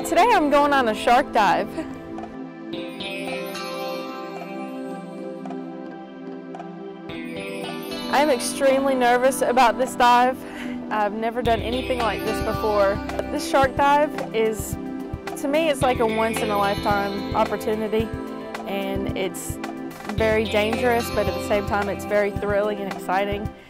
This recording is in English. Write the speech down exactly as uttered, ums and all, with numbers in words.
Today I'm going on a shark dive. I am extremely nervous about this dive. I've never done anything like this before. This shark dive is, to me, it's like a once-in-a-lifetime opportunity, and it's very dangerous, but at the same time it's very thrilling and exciting.